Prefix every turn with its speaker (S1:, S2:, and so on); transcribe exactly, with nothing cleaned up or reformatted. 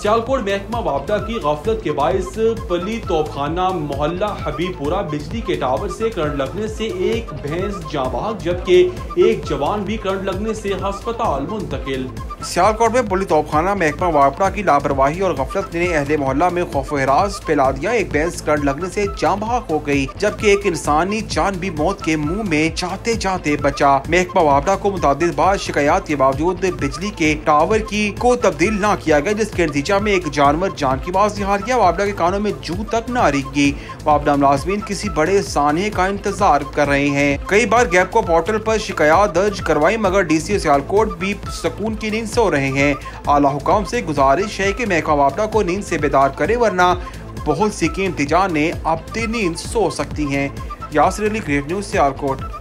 S1: सियालकोट महकमा वापडा की गफलत के बाइस पली तोपखाना मोहल्ला हबीबपुरा बिजली के टावर से करंट लगने से एक भैंस जाँ बहक जबकि एक जवान भी करंट लगने से अस्पताल मुंतकिल।
S2: सियालकोट में पुलिस तोपखाना महकमा वापडा की लापरवाही और गफलत ने अहले मोहल्ला में खौफ हरास फैला दिया। एक भैंस करंट लगने से जाँ बहक हो गई जबकि एक इंसानी जान भी मौत के मुंह में जाते जाते बचा। महकमा वापडा को मुतादिद बार शिकायत के बावजूद बिजली के टावर की को तब्दील न किया गया, जिसके नतीजा में एक जानवर जान की बात हार गया। वापडा के कानों में जू तक न रिगी। वापडा मुलाजमीन किसी बड़े साने का इंतजार कर रहे हैं। कई बार गैपको पोर्टल पर शिकायत दर्ज करवाई मगर डीसी सियालकोट भी सुकून की नींद सो रहे हैं। आला हुकाम से गुजारिश है कि महकमा वापडा को नींद से बेदार करे वरना बहुत सी कीमती जानें अब नींद सो सकती हैं। Yasir Ali, great news, Sialkot.